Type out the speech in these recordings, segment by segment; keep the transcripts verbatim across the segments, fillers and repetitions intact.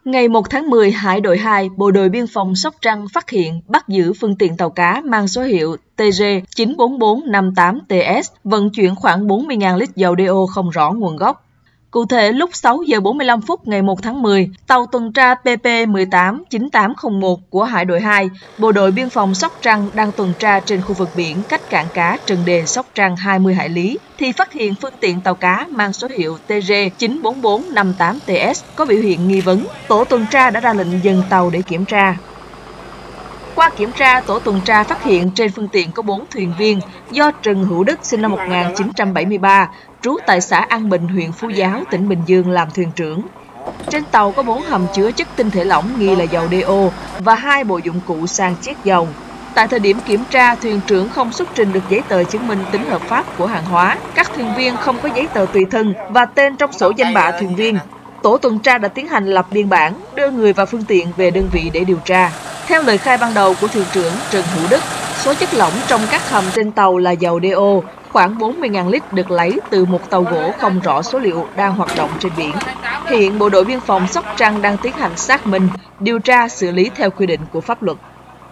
Ngày một tháng mười, Hải đội hai, Bộ đội Biên phòng Sóc Trăng phát hiện, bắt giữ phương tiện tàu cá mang số hiệu T G chín bốn bốn năm tám T S vận chuyển khoảng bốn mươi nghìn lít dầu đeo không rõ nguồn gốc. Cụ thể, lúc sáu giờ bốn mươi lăm phút ngày một tháng mười, tàu tuần tra P P một tám chín tám không một của Hải đội hai, Bộ đội Biên phòng Sóc Trăng đang tuần tra trên khu vực biển cách cảng cá Trần Đề, Sóc Trăng hai mươi hải lý, thì phát hiện phương tiện tàu cá mang số hiệu T G chín bốn bốn năm tám T S có biểu hiện nghi vấn. Tổ tuần tra đã ra lệnh dừng tàu để kiểm tra. Qua kiểm tra, tổ tuần tra phát hiện trên phương tiện có bốn thuyền viên do Trần Hữu Đức sinh năm một nghìn chín trăm bảy mươi ba, trú tại xã An Bình, huyện Phú Giáo, tỉnh Bình Dương làm thuyền trưởng. Trên tàu có bốn hầm chứa chất tinh thể lỏng nghi là dầu đeo và hai bộ dụng cụ san chiết dầu. Tại thời điểm kiểm tra, thuyền trưởng không xuất trình được giấy tờ chứng minh tính hợp pháp của hàng hóa. Các thuyền viên không có giấy tờ tùy thân và tên trong sổ danh bạ thuyền viên. Tổ tuần tra đã tiến hành lập biên bản, đưa người và phương tiện về đơn vị để điều tra. Theo lời khai ban đầu của thuyền trưởng Trần Hữu Đức, số chất lỏng trong các hầm trên tàu là dầu đeo, khoảng bốn mươi nghìn lít được lấy từ một tàu gỗ không rõ số liệu đang hoạt động trên biển. Hiện Bộ đội Biên phòng Sóc Trăng đang tiến hành xác minh, điều tra, xử lý theo quy định của pháp luật.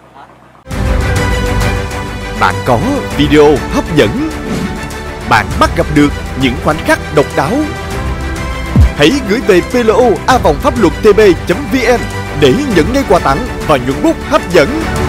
Bạn có video hấp dẫn, bạn bắt gặp được những khoảnh khắc độc đáo. Hãy gửi về p l o a vòng pháp luật t b chấm v n để nhận ngay quà tặng và nhuận bút hấp dẫn.